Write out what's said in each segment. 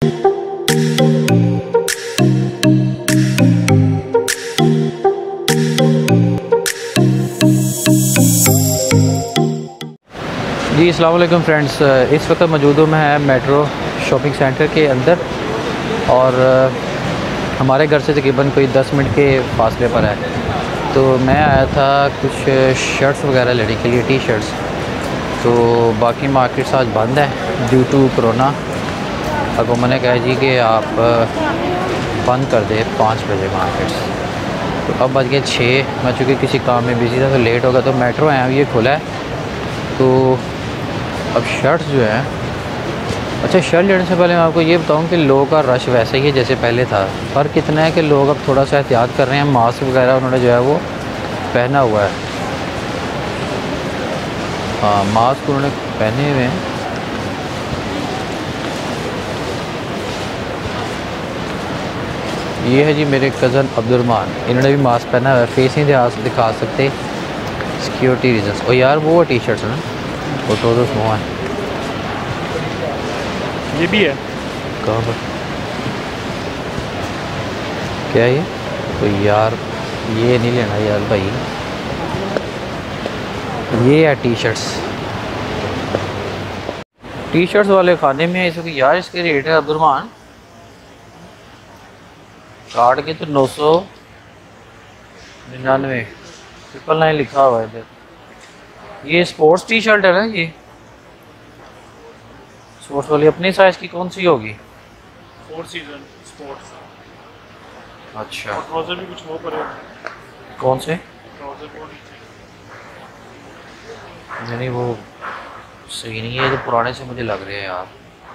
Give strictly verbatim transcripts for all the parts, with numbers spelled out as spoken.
जी अस्सलाम वालेकुम फ्रेंड्स, इस वक्त मौजूद हूँ मैं मेट्रो शॉपिंग सेंटर के अंदर और हमारे घर से तकरीबन कोई दस मिनट के फासले पर है। तो मैं आया था कुछ शर्ट्स वगैरह लेने के लिए, टी शर्ट्स। तो बाकी मार्केट्स आज बंद है ड्यू टू कोरोना। हुकूमत ने कहा जी कि आप बंद कर दे पाँच बजे मार्केट्स। तो अब बज गए छः, मैं चूँकि किसी काम में बिज़ी था तो लेट हो गया। तो मेट्रो है ये खुला है। तो अब शर्ट्स जो है, अच्छा शर्ट लेने से पहले मैं आपको ये बताऊं कि लोगों का रश वैसा ही है जैसे पहले था। फ़र्क कितना है कि लोग अब थोड़ा सा एहतियात कर रहे हैं, मास्क वगैरह उन्होंने जो है वो पहना हुआ है। हाँ, मास्क उन्होंने पहने हुए हैं। ये है जी मेरे कज़न अब्दुलरहमान, इन्होंने भी मास्क पहना हुआ है। फेस नहीं दिखा दिखा सकते सिक्योरिटी रीजंस। और यार वो टी शर्ट्स है ना, वो तो दोस्त वो है, ये भी है। कहाँ पर क्या है ये? तो यार ये नहीं लेना यार भाई, ये है टी शर्ट्स। टी शर्ट्स वाले खाने में इसके यार इसके रेट है अब्दुलरहमान कार्ड के तो नौ सौ निन्यानवे ट्रिपल नाइन लिखा हुआ है इधर। ये स्पोर्ट्स टी शर्ट है ना, ये स्पोर्ट्स वाली अपनी साइज की कौन सी होगी? Four season sports. अच्छा, और ट्राउजर भी कुछ वो पड़े। कौन से? ट्राउजर वो नीचे। नहीं वो सही नहीं है, तो पुराने से मुझे लग रहे हैं यार।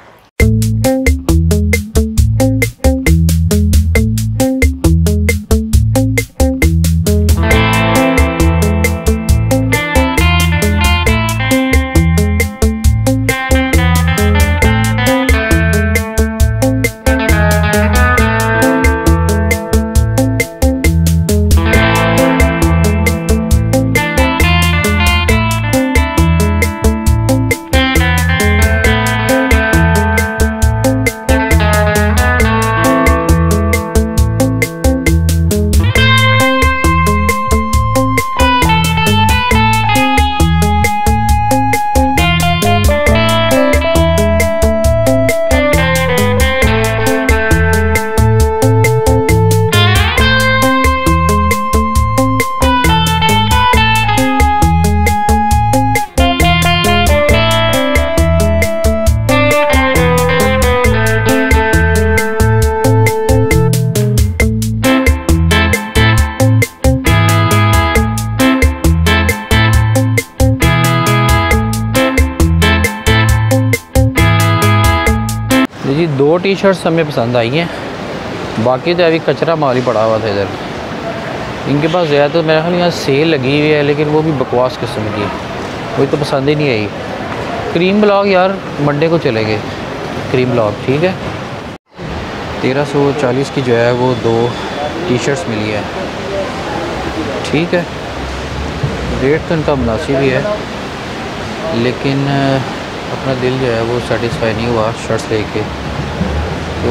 जी दो टी शर्ट्स हमें पसंद आई हैं, बाकी तो अभी कचरा माल ही पड़ा हुआ था इधर। इनके पास ज़्यादा तो मेरे ख्याल यहाँ सेल लगी हुई है, लेकिन वो भी बकवास किस्म की, वही तो पसंद ही नहीं आई। क्रीम ब्लॉक यार मंडे को चलेंगे, क्रीम ब्लॉक ठीक है। तेरह सौ चालीस की जो है वो दो टी शर्ट्स मिली है, ठीक है। रेट तो इनका मुनासिब ही है, लेकिन अपना दिल जो है वो सेटिस्फाई नहीं हुआ शर्ट्स लेके। तो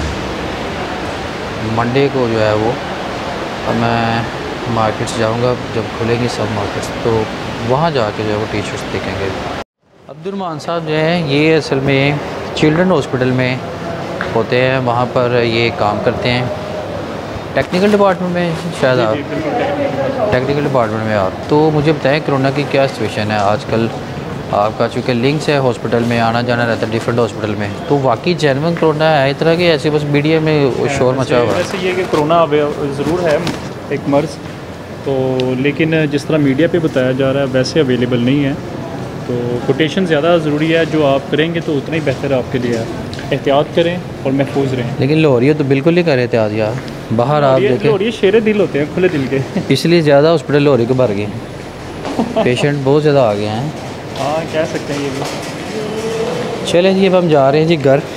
मंडे को जो है वो अब मैं मार्केट्स जाऊंगा, जब खुलेंगी सब मार्केट्स तो वहाँ जाके जो है वो टी शर्ट्स देखेंगे। अब्दुलरहमान साहब जो हैं ये असल में चिल्ड्रन हॉस्पिटल में होते हैं, वहाँ पर ये काम करते हैं टेक्निकल डिपार्टमेंट में शायद आप टेक्निकल डिपार्टमेंट में आप। तो मुझे बताएं कोरोना की क्या सिचुएशन है आजकल आपका, चूँकि लिंक्स है हॉस्पिटल में, आना जाना रहता है डिफरेंट हॉस्पिटल में। तो वाकई जेन्युइन कोरोना है इस तरह की, ऐसे बस मीडिया में शोर मचा हुआ है? वैसे ये कि कोरोना ज़रूर है एक मर्ज़, तो लेकिन जिस तरह मीडिया पे बताया जा रहा है वैसे अवेलेबल नहीं है। तो कोटेशन ज़्यादा ज़रूरी है, जो आप करेंगे तो उतना ही बेहतर आपके लिए है। एहतियात करें और महफूज रहें। लेकिन लाहौरिया तो बिल्कुल नहीं कर एहतियात यार, बाहर आप देखें लाहौरिया शेरे दिल होते हैं, खुले दिल के, इसलिए ज़्यादा हॉस्पिटल लाहौरी के भर गए, पेशेंट बहुत ज़्यादा आ गए हैं। हाँ कह सकते हैं ये भी। चलें जी अब हम जा रहे हैं जी घर।